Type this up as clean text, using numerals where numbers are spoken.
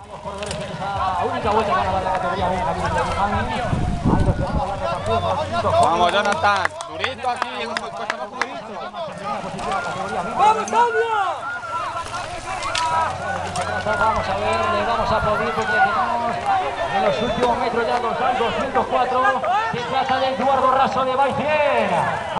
Vamos, Jonathan. Durito aquí, cuesta abajo durito. ¡Vamos, Claudia! Vamos a ver, le vamos a aplaudir porque tenemos en los últimos metros ya 204. Se trata de Eduardo Raso de Baicén.